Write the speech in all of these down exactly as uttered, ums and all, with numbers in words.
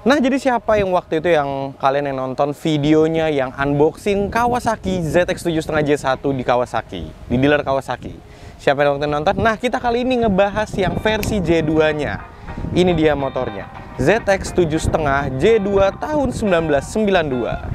Nah, jadi siapa yang waktu itu yang kalian yang nonton videonya yang unboxing Kawasaki Z X tujuh koma lima J satu di Kawasaki, di dealer Kawasaki? Siapa yang waktu itu nonton? Nah, kita kali ini ngebahas yang versi J dua-nya. Ini dia motornya, Z X tujuh koma lima J dua tahun seribu sembilan ratus sembilan puluh dua.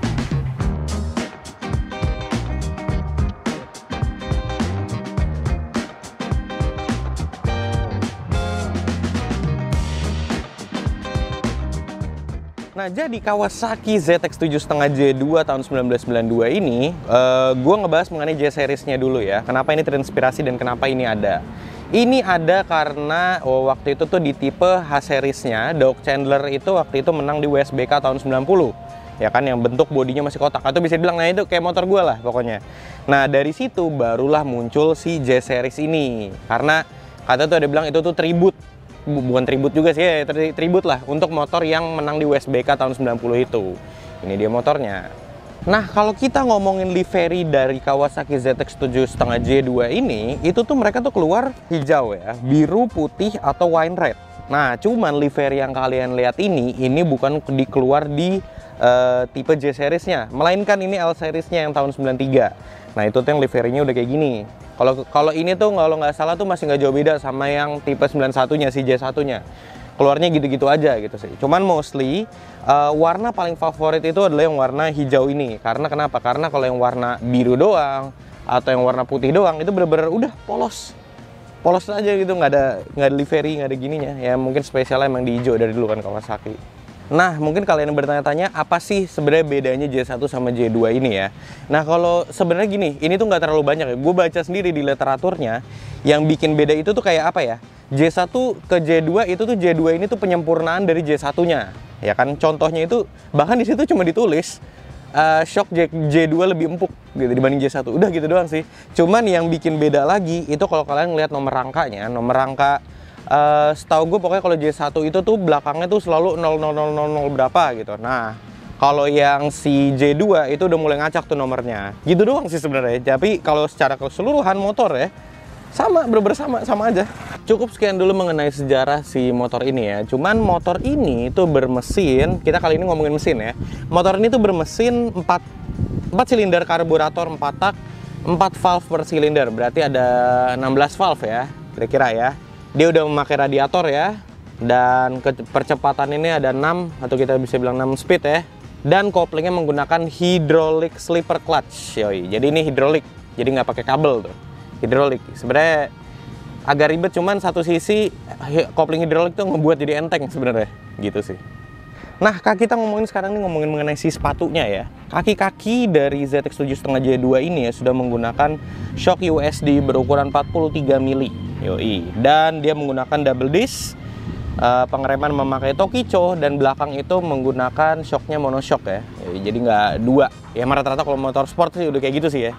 Nah, jadi Kawasaki Z X tujuh koma lima J dua tahun seribu sembilan ratus sembilan puluh dua ini, uh, gue ngebahas mengenai J-Series-nya dulu ya. Kenapa ini terinspirasi dan kenapa ini ada. Ini ada karena oh, waktu itu tuh di tipe H-Series-nya, Doug Chandler itu waktu itu menang di W S B K tahun sembilan puluh. Ya kan, yang bentuk bodinya masih kotak. Atau bisa dibilang, nah itu kayak motor gue lah pokoknya. Nah, dari situ barulah muncul si J-Series ini. Karena kata tuh ada bilang itu tuh tribute. Bukan tribut juga sih ya, tribut lah untuk motor yang menang di W S B K tahun sembilan puluh itu. Ini dia motornya. Nah, kalau kita ngomongin livery dari Kawasaki Z X tujuh koma lima J dua ini, itu tuh mereka tuh keluar hijau ya, biru, putih, atau wine red. Nah, cuman livery yang kalian lihat ini, ini bukan dikeluar di uh, tipe J-Series-nya, melainkan ini L-Series-nya yang tahun sembilan puluh tiga. Nah, itu tuh yang livery-nya udah kayak gini. Kalau kalau ini tuh kalau nggak salah tuh masih nggak jauh beda sama yang tipe sembilan puluh satu-nya, si J satu-nya. Keluarnya gitu-gitu aja gitu sih. Cuman mostly uh, warna paling favorit itu adalah yang warna hijau ini. Karena kenapa? Karena kalau yang warna biru doang atau yang warna putih doang itu bener-bener udah polos. Polos aja gitu, nggak ada nggak ada livery, nggak ada gininya. Ya mungkin spesialnya emang di hijau dari dulu kan Kawasaki. Nah, mungkin kalian bertanya-tanya apa sih sebenarnya bedanya J satu sama J dua ini ya. Nah, kalau sebenarnya gini, ini tuh nggak terlalu banyak ya. Gue baca sendiri di literaturnya, yang bikin beda itu tuh kayak apa ya? J satu ke J dua itu tuh J dua ini tuh penyempurnaan dari J satu-nya. Ya kan, contohnya itu bahkan di situ cuma ditulis uh, shock J, J dua lebih empuk gitu dibanding J satu. Udah gitu doang sih. Cuman yang bikin beda lagi itu kalau kalian ngeliat nomor rangkanya, nomor rangka Uh, setahu gue pokoknya kalau J satu itu tuh belakangnya tuh selalu nol nol nol nol nol berapa gitu. Nah, kalau yang si J dua itu udah mulai ngacak tuh nomornya. Gitu doang sih sebenarnya. Tapi kalau secara keseluruhan motor ya sama, bener-bener sama, sama aja. Cukup sekian dulu mengenai sejarah si motor ini ya. Cuman motor ini tuh bermesin, kita kali ini ngomongin mesin ya. Motor ini tuh bermesin empat silinder karburator empat tak, empat valve per silinder. Berarti ada enam belas valve ya, kira-kira ya. Dia udah memakai radiator ya, dan percepatan ini ada enam atau kita bisa bilang enam speed ya. Dan koplingnya menggunakan hydraulic slipper clutch, yoi. Jadi ini hidrolik, jadi nggak pakai kabel tuh, hidrolik. Sebenarnya agak ribet, cuman satu sisi kopling hidrolik tuh ngebuat jadi enteng sebenarnya, gitu sih. Nah, kita ngomongin sekarang nih ngomongin mengenai si sepatunya ya. Kaki-kaki dari Z X tujuh koma lima J dua ini ya sudah menggunakan shock U S D berukuran empat puluh tiga mili. Yoi. Dan dia menggunakan double disc, uh, pengereman memakai Tokicho, dan belakang itu menggunakan shocknya monoshock ya. Yoi. Jadi nggak dua. Ya rata-rata kalau motor sport sih udah kayak gitu sih ya.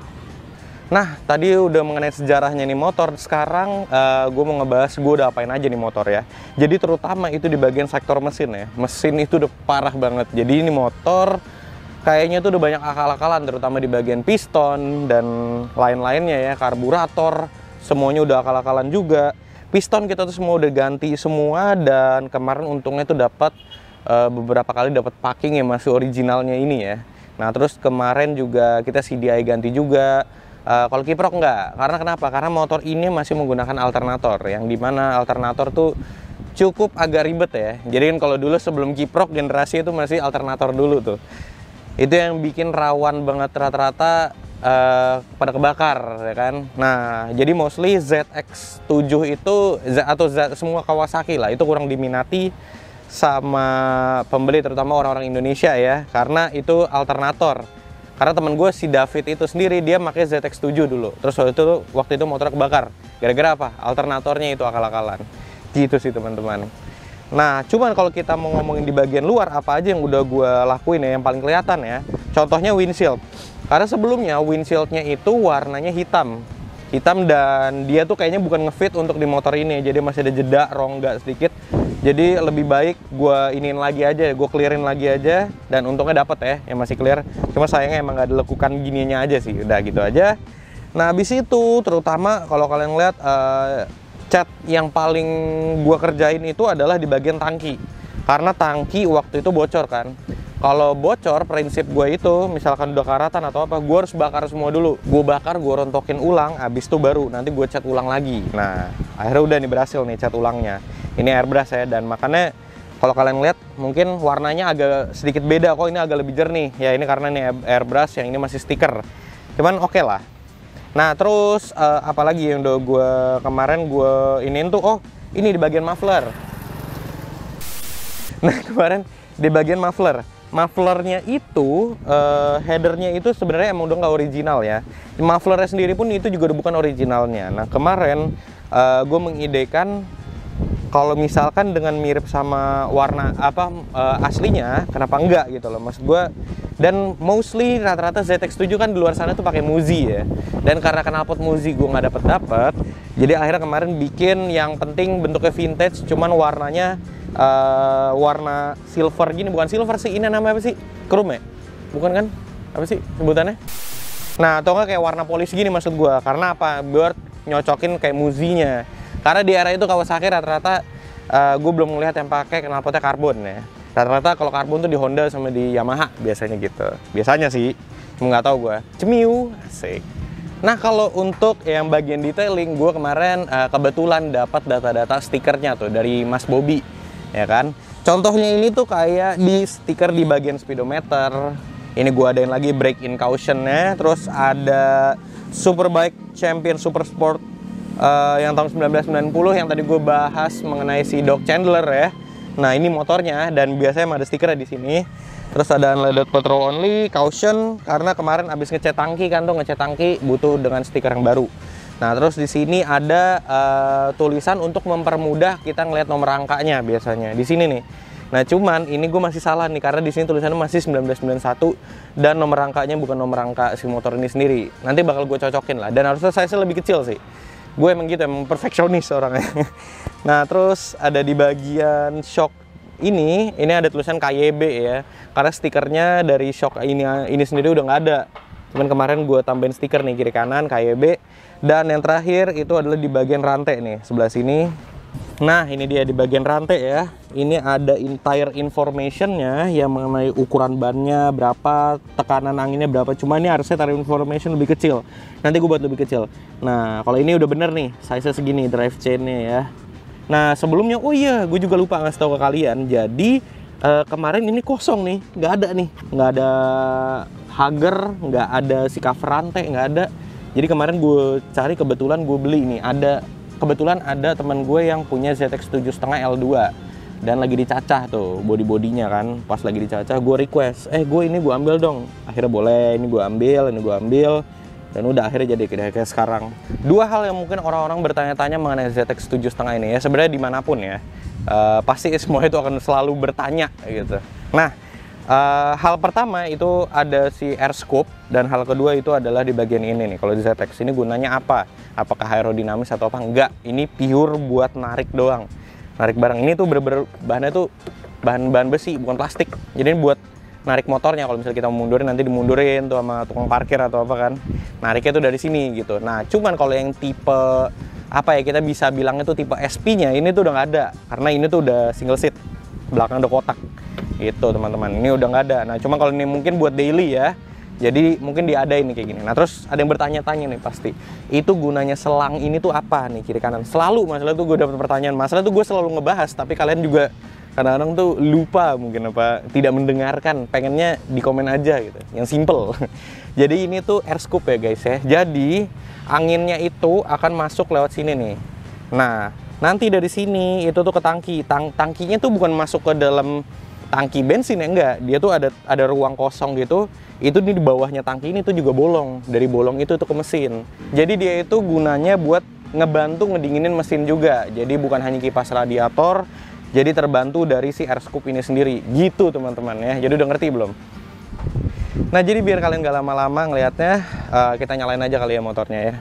Nah, tadi udah mengenai sejarahnya nih motor. Sekarang uh, gue mau ngebahas gue udah apain aja nih motor ya. Jadi terutama itu di bagian sektor mesin ya. Mesin itu udah parah banget. Jadi ini motor kayaknya tuh udah banyak akal-akalan, terutama di bagian piston dan lain-lainnya ya. Karburator, semuanya udah akal-akalan juga. Piston kita tuh semua udah ganti semua, dan kemarin untungnya tuh dapat uh, beberapa kali dapat packing yang masih originalnya ini ya. Nah, terus kemarin juga kita C D I ganti juga. Uh, kalau kiprok enggak, karena kenapa? Karena motor ini masih menggunakan alternator, yang dimana alternator tuh cukup agak ribet ya. Jadi kan kalau dulu sebelum kiprok generasi itu masih alternator dulu tuh. Itu yang bikin rawan banget rata-rata uh, pada kebakar ya kan. Nah, jadi mostly Z X tujuh itu atau Z, semua Kawasaki lah itu kurang diminati sama pembeli, terutama orang-orang Indonesia ya, karena itu alternator. Karena temen gue si David itu sendiri dia pakai Z X tujuh dulu. Terus waktu itu waktu itu motornya kebakar. Gara-gara apa? Alternatornya itu akal-akalan. Gitu sih teman-teman. Nah, cuman kalau kita mau ngomongin di bagian luar apa aja yang udah gue lakuin ya, yang paling kelihatan ya. Contohnya windshield. Karena sebelumnya windshieldnya itu warnanya hitam. Hitam, dan dia tuh kayaknya bukan ngefit untuk di motor ini. Jadi masih ada jeda rongga sedikit. Jadi lebih baik gue iniin lagi aja, gue clearin lagi aja, dan untungnya dapet ya, yang masih clear. Cuma sayangnya emang gak ada lekukan gininya aja sih, udah gitu aja. Nah, habis itu terutama kalau kalian lihat uh, cat yang paling gue kerjain itu adalah di bagian tangki. Karena tangki waktu itu bocor kan. Kalau bocor, prinsip gue itu, misalkan udah karatan atau apa, gue harus bakar semua dulu. Gue bakar, gue rontokin ulang, abis itu baru nanti gue cat ulang lagi. Nah, akhirnya udah nih berhasil nih cat ulangnya. Ini airbrush ya, dan makanya kalau kalian lihat mungkin warnanya agak sedikit beda. Kok ini agak lebih jernih? Ya ini karena nih airbrush, yang ini masih stiker. Cuman oke okay lah. Nah terus uh, apalagi yang udah gue kemarin gue iniin tuh, oh ini di bagian muffler. Nah kemarin di bagian muffler. Mufflernya itu, uh, headernya itu sebenarnya emang udah nggak original ya. Mufflernya sendiri pun itu juga udah bukan originalnya. Nah kemarin uh, gue mengidekan kalau misalkan dengan mirip sama warna apa uh, aslinya, kenapa enggak gitu loh maksud gue. Dan mostly rata-rata Z X tujuh kan di luar sana tuh pakai Muzi ya. Dan karena knalpot Muzi gue nggak dapet dapet, jadi akhirnya kemarin bikin yang penting bentuknya vintage, cuman warnanya Uh, warna silver gini. Bukan silver sih, ini namanya apa sih? Chrome ya? Bukan kan? Apa sih sebutannya? Nah, atau nggak kayak warna polis gini maksud gua. Karena apa? Buat nyocokin kayak Muzinya. Karena di era itu Kawasaki rata-rata uh, gue belum ngelihat yang pakai knalpotnya karbon ya. Rata-rata kalau karbon tuh di Honda sama di Yamaha biasanya gitu. Biasanya sih, cuma nggak tahu gua. Cemiu, asik. Nah kalau untuk yang bagian detailing, gue kemarin uh, kebetulan dapat data-data stikernya tuh dari Mas Bobby. Ya kan, contohnya ini tuh kayak di stiker di bagian speedometer. Ini gua adain lagi break in cautionnya. Terus ada Superbike Champion Super Sport uh, yang tahun sembilan belas sembilan puluh yang tadi gue bahas mengenai si Doc Chandler ya. Nah ini motornya, dan biasanya ada stikernya di sini. Terus ada unleaded petrol only, caution karena kemarin abis ngecat tangki kan tuh, ngecat tangki butuh dengan stiker yang baru. Nah terus di sini ada uh, tulisan untuk mempermudah kita ngelihat nomor angkanya biasanya di sini nih. Nah cuman ini gue masih salah nih karena di sini tulisannya masih sembilan belas sembilan puluh satu dan nomor angkanya bukan nomor angka si motor ini sendiri. Nanti bakal gue cocokin lah, dan harusnya size lebih kecil sih. Gue emang gitu, emang perfeksionis orangnya. Nah terus ada di bagian shock ini, ini ada tulisan K Y B ya. Karena stikernya dari shock ini ini sendiri udah nggak ada. Cuman kemarin gue tambahin stiker nih kiri kanan K Y B. Dan yang terakhir itu adalah di bagian rantai nih, sebelah sini. Nah ini dia di bagian rantai ya. Ini ada entire informationnya yang mengenai ukuran bannya berapa, tekanan anginnya berapa. Cuma ini harusnya taruh information lebih kecil. Nanti gue buat lebih kecil. Nah kalau ini udah bener nih, size segini drive chainnya ya. Nah sebelumnya, oh iya gue juga lupa ngasih tahu ke kalian. Jadi eh, kemarin ini kosong nih, nggak ada nih, nggak ada hager, nggak ada si cover rantai, nggak ada. Jadi kemarin gue cari, kebetulan gue beli nih, ada kebetulan ada teman gue yang punya Z X tujuh koma lima L dua dan lagi dicacah tuh body-bodinya kan. Pas lagi dicacah gue request, eh gue ini gue ambil dong. Akhirnya boleh, ini gue ambil, ini gue ambil, dan udah akhirnya jadi kayak sekarang. Dua hal yang mungkin orang-orang bertanya-tanya mengenai Z X tujuh koma lima ini ya, sebenarnya dimanapun ya, uh, pasti semua itu akan selalu bertanya gitu. Nah Uh, hal pertama itu ada si air scoop, dan hal kedua itu adalah di bagian ini nih. Kalau di Z X ini gunanya apa? Apakah aerodinamis atau apa? Enggak, ini pure buat narik doang, narik barang. Ini tuh bener-bener bahannya tuh bahan-bahan besi, bukan plastik. Jadi ini buat narik motornya. Kalau misalnya kita mau mundurin, nanti dimundurin tuh sama tukang parkir atau apa kan, nariknya tuh dari sini gitu. Nah cuman kalau yang tipe apa ya, kita bisa bilang itu tipe S P nya, ini tuh udah nggak ada, karena ini tuh udah single seat, belakang udah kotak gitu teman-teman. Ini udah nggak ada. Nah cuma kalau ini mungkin buat daily ya, jadi mungkin diadain nih kayak gini. Nah terus ada yang bertanya-tanya nih pasti, itu gunanya selang ini tuh apa nih kiri kanan? Selalu masalah tuh gue dapet pertanyaan, masalah tuh gue selalu ngebahas, tapi kalian juga kadang-kadang tuh lupa mungkin apa, tidak mendengarkan, pengennya di komen aja gitu, yang simple. Jadi ini tuh air scoop ya guys ya. Jadi anginnya itu akan masuk lewat sini nih. Nah nanti dari sini itu tuh ke tangki. Tang tangkinya tuh bukan masuk ke dalam tangki bensin ya, enggak, dia tuh ada ada ruang kosong gitu. Itu di bawahnya tangki ini tuh juga bolong, dari bolong itu tuh ke mesin. Jadi dia itu gunanya buat ngebantu ngedinginin mesin juga. Jadi bukan hanya kipas radiator, jadi terbantu dari si air scoop ini sendiri gitu teman-teman ya. Jadi udah ngerti belum? Nah jadi biar kalian gak lama-lama ngelihatnya, uh, kita nyalain aja kali ya motornya ya.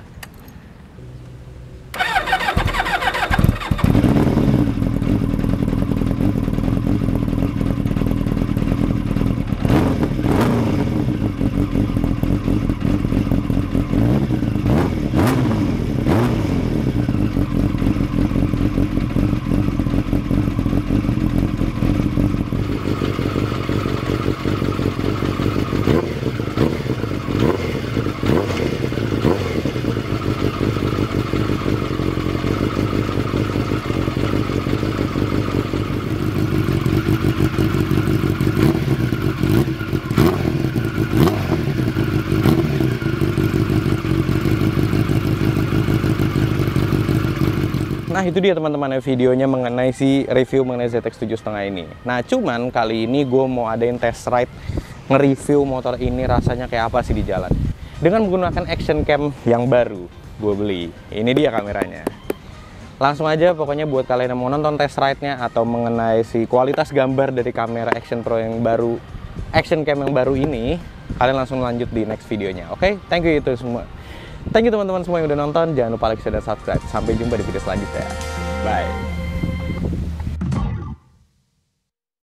Nah itu dia teman-teman videonya mengenai si review mengenai Z X tujuh koma lima ini. Nah cuman kali ini gue mau adain test ride nge-review motor ini rasanya kayak apa sih di jalan. Dengan menggunakan action cam yang baru gue beli. Ini dia kameranya. Langsung aja pokoknya buat kalian yang mau nonton test ride-nya atau mengenai si kualitas gambar dari kamera Action Pro yang baru, action cam yang baru ini, kalian langsung lanjut di next videonya. Oke, okay? Thank you itu semua. Thank you teman-teman semua yang udah nonton. Jangan lupa like, share, dan subscribe. Sampai jumpa di video selanjutnya. Bye.